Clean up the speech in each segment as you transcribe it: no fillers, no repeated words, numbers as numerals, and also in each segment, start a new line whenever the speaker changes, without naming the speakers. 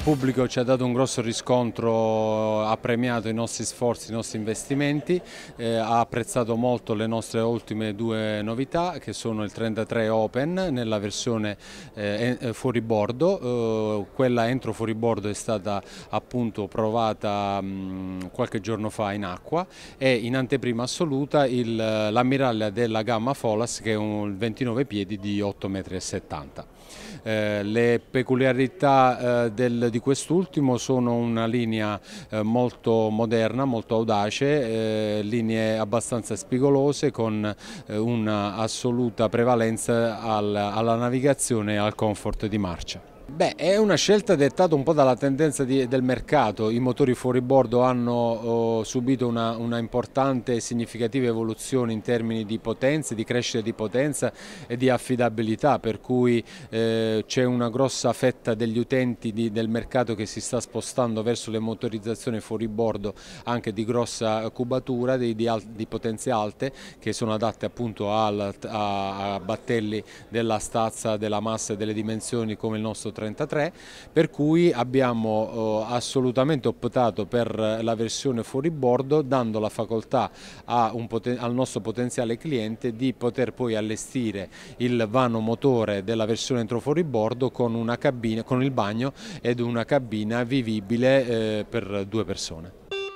pubblico ci ha dato un grosso riscontro, ha premiato i nostri sforzi, i nostri investimenti, ha apprezzato molto le nostre ultime due novità che sono il 33 Open nella versione fuoribordo. Quella entro fuoribordo è stata appunto provata qualche giorno fa in acqua, e in anteprima assoluta l'ammiraglia della gamma Folas, che è un 29 piedi di 8,70 m. Le peculiarità di quest'ultimo sono una linea molto moderna, molto audace, linee abbastanza spigolose con una assoluta prevalenza alla navigazione e al comfort di marcia. Beh, è una scelta dettata un po' dalla tendenza del mercato. I motori fuoribordo hanno subito una importante e significativa evoluzione in termini di potenza, di crescita di potenza e di affidabilità, per cui c'è una grossa fetta degli utenti del mercato che si sta spostando verso le motorizzazioni fuoribordo anche di grossa cubatura, di potenze alte, che sono adatte appunto a battelli della stazza, della massa e delle dimensioni come il nostro 33, per cui abbiamo assolutamente optato per la versione fuoribordo, dando la facoltà al nostro potenziale cliente di poter poi allestire il vano motore della versione entro fuoribordo con una cabina, con il bagno ed una cabina vivibile per 2 persone.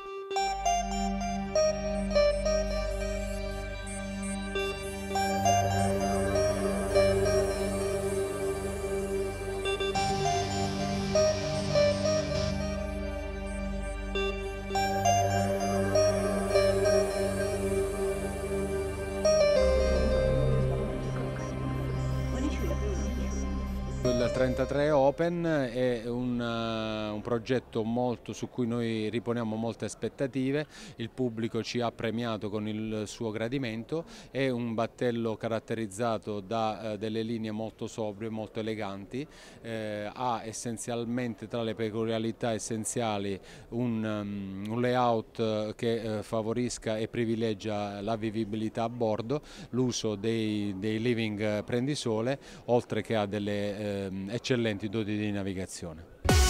Il 33 Open è un progetto su cui noi riponiamo molte aspettative. Il pubblico ci ha premiato con il suo gradimento. È un battello caratterizzato da delle linee molto sobrie, molto eleganti, ha essenzialmente tra le peculiarità essenziali un layout che favorisca e privilegia la vivibilità a bordo, l'uso dei living prendisole, oltre che a delle eccellenti doti di navigazione.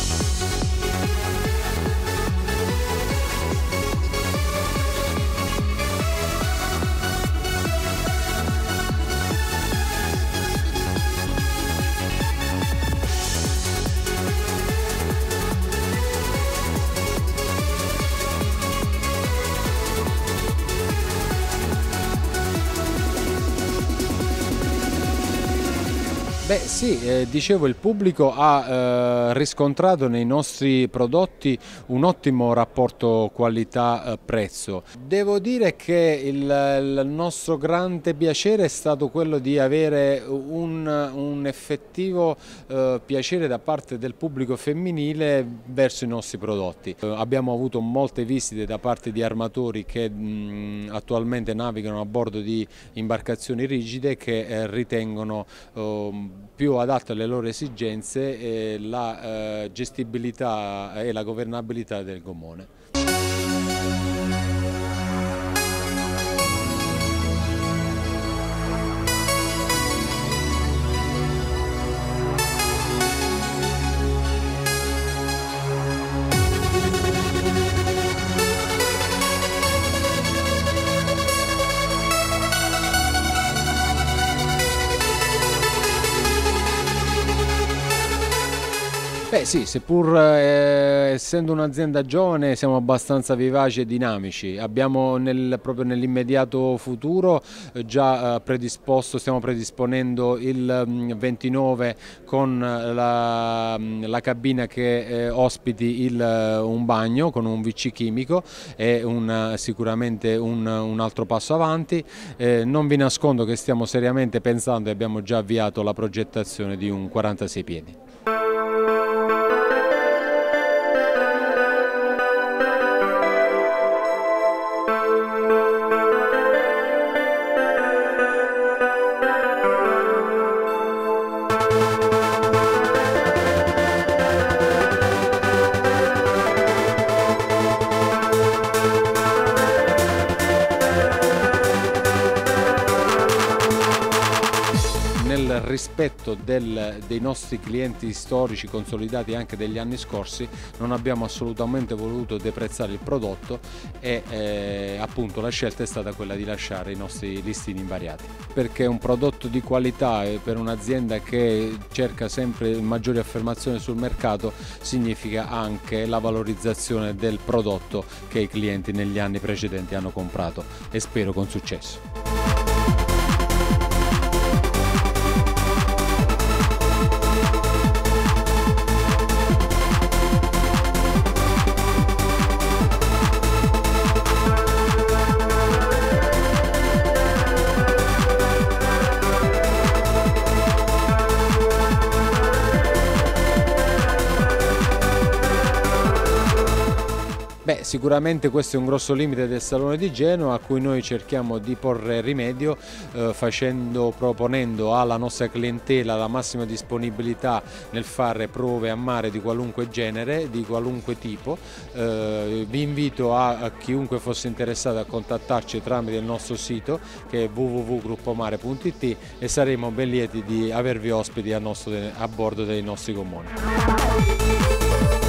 Beh sì, dicevo, il pubblico ha riscontrato nei nostri prodotti un ottimo rapporto qualità-prezzo. Devo dire che il nostro grande piacere è stato quello di avere un effettivo piacere da parte del pubblico femminile verso i nostri prodotti. Abbiamo avuto molte visite da parte di armatori che attualmente navigano a bordo di imbarcazioni rigide, che ritengono più adatte alle loro esigenze la gestibilità e la governabilità del gommone. Beh sì, seppur essendo un'azienda giovane siamo abbastanza vivaci e dinamici. Abbiamo proprio nell'immediato futuro già stiamo predisponendo il 29 con la cabina che ospiti un bagno con un WC chimico, è sicuramente un altro passo avanti. Non vi nascondo che stiamo seriamente pensando e abbiamo già avviato la progettazione di un 46 piedi. rispetto dei nostri clienti storici consolidati anche degli anni scorsi, non abbiamo assolutamente voluto deprezzare il prodotto e appunto la scelta è stata quella di lasciare i nostri listini invariati, perché è un prodotto di qualità e per un'azienda che cerca sempre maggiori affermazioni sul mercato significa anche la valorizzazione del prodotto che i clienti negli anni precedenti hanno comprato, e spero con successo. Beh, sicuramente questo è un grosso limite del Salone di Genova a cui noi cerchiamo di porre rimedio proponendo alla nostra clientela la massima disponibilità nel fare prove a mare di qualunque genere, di qualunque tipo. Vi invito a chiunque fosse interessato a contattarci tramite il nostro sito che è www.gruppomare.it e saremo ben lieti di avervi ospiti a bordo dei nostri gommoni.